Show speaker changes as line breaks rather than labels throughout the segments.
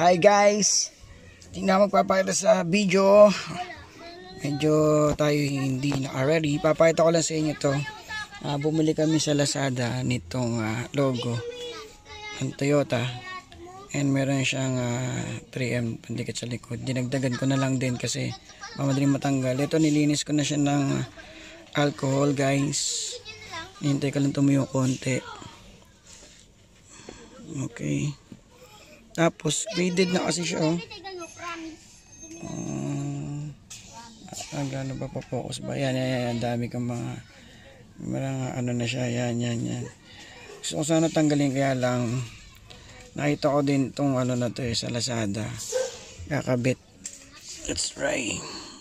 Hi guys, hindi na magpapakita sa video. Medyo tayo hindi naka-ready. Papakita ko lang sa inyo to. Bumili kami sa Lazada nitong logo ng Toyota. And meron siyang 3M pandikit sa likod. Dinagdagan ko na lang din kasi madaling matanggal. Ito nilinis ko na siya ng alcohol guys. Hintay ko lang tumuyo konti. Okay. Tapos, graded na kasi siya, oh. Gano'n ba pa-focus ba? Yan. Dami kang mga ano na siya. Yan. Gusto ko sana tanggalin, kaya lang nakita ko din itong ano na to sa Lazada. Kakabit. Let's try.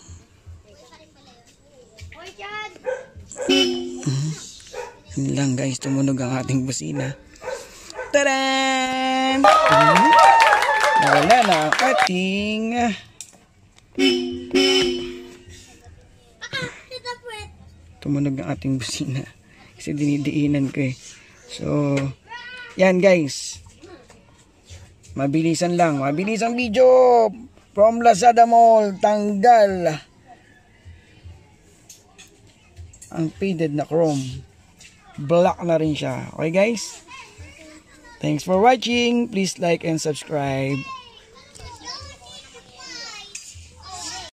Yan lang guys, tumunog ang ating busina. Taran! Nawala na ang ating tumunog ang ating busina kasi dinidiinan ko eh. So yan guys, mabilisan lang, mabilisang video from Lazada Mall. Tanggal ang faded na chrome, black na rin siya. Okay guys, thanks for watching. Please like and subscribe.